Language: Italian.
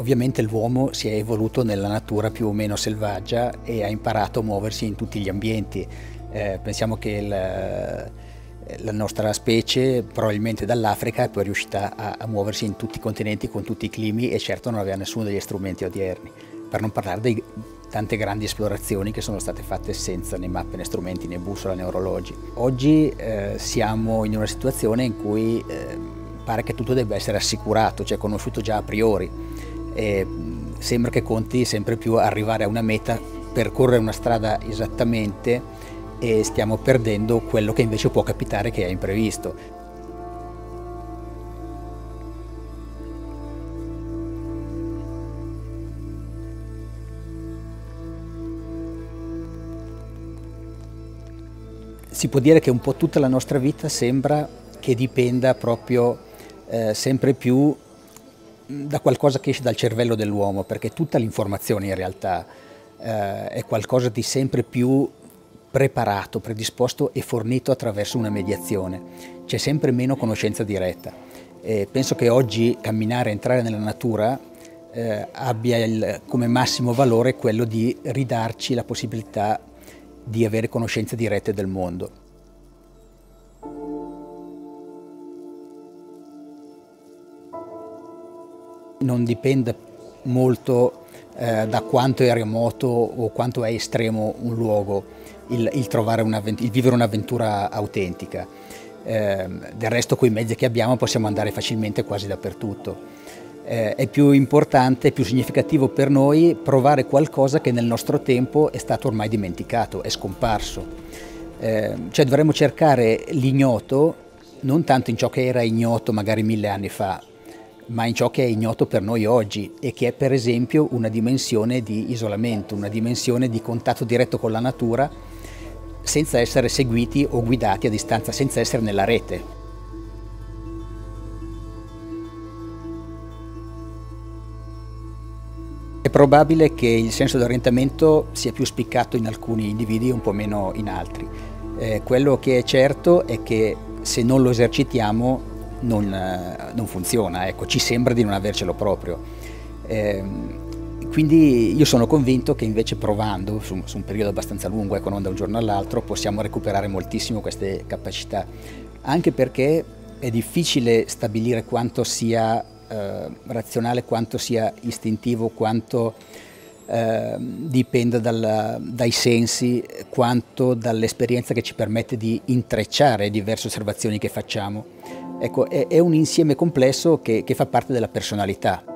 Ovviamente l'uomo si è evoluto nella natura più o meno selvaggia e ha imparato a muoversi in tutti gli ambienti. Pensiamo che la nostra specie, probabilmente dall'Africa, è poi riuscita a muoversi in tutti i continenti, con tutti i climi, e certo non aveva nessuno degli strumenti odierni, per non parlare di tante grandi esplorazioni che sono state fatte senza né mappe né strumenti né bussola né orologi. Oggi siamo in una situazione in cui pare che tutto debba essere assicurato, cioè conosciuto già a priori, e sembra che conti sempre più arrivare a una meta, percorrere una strada esattamente, e stiamo perdendo quello che invece può capitare, che è imprevisto. Si può dire che un po' tutta la nostra vita sembra che dipenda proprio sempre più da qualcosa che esce dal cervello dell'uomo, perché tutta l'informazione in realtà è qualcosa di sempre più preparato, predisposto e fornito attraverso una mediazione. C'è sempre meno conoscenza diretta. Penso che oggi camminare, entrare nella natura abbia come massimo valore quello di ridarci la possibilità di avere conoscenze dirette del mondo. Non dipende molto da quanto è remoto o quanto è estremo un luogo il vivere un'avventura autentica. Del resto, coi mezzi che abbiamo possiamo andare facilmente quasi dappertutto. È più importante, più significativo per noi provare qualcosa che nel nostro tempo è stato ormai dimenticato, è scomparso. Cioè dovremmo cercare l'ignoto non tanto in ciò che era ignoto magari 1000 anni fa, ma in ciò che è ignoto per noi oggi, e che è per esempio una dimensione di isolamento, una dimensione di contatto diretto con la natura, senza essere seguiti o guidati a distanza, senza essere nella rete. È probabile che il senso di orientamento sia più spiccato in alcuni individui e un po' meno in altri. Quello che è certo è che se non lo esercitiamo non funziona, ecco, ci sembra di non avercelo proprio. Quindi io sono convinto che invece provando su un periodo abbastanza lungo, ecco, non da un giorno all'altro, possiamo recuperare moltissimo queste capacità, anche perché è difficile stabilire quanto sia razionale, quanto sia istintivo, quanto dipenda dai sensi, quanto dall'esperienza che ci permette di intrecciare diverse osservazioni che facciamo. Ecco, è un insieme complesso che fa parte della personalità.